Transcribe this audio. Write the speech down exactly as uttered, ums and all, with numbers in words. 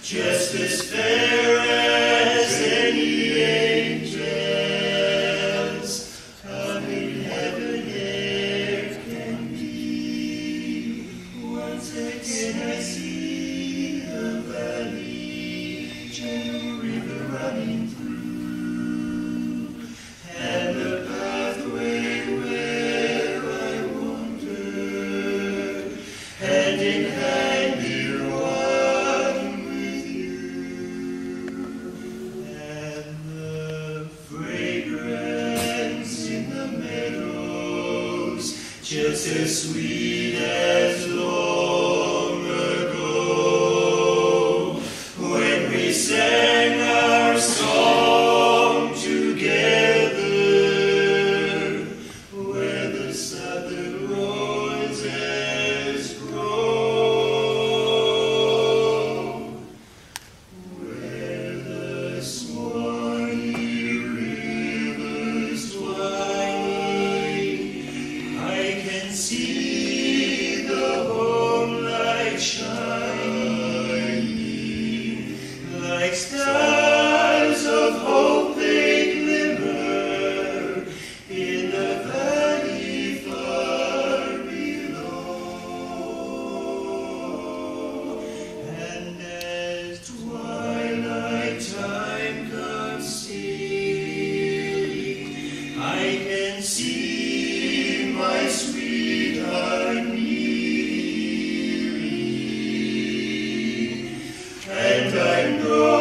just as fair as any angels, come in heaven there can be. Once again I see the valley, gentle river running through, and the pathway where I wander, hand in hand, dear one with you, and the fragrance in the meadows, just as sweet as long ago, when we sang our song together, where the southern roses grow, where the Swanee rivers twine. I can see the home light shining, like stars of hope they glimmer in the valley far below. And as twilight time comes stealing, I can see my sweetheart kneeling, and I know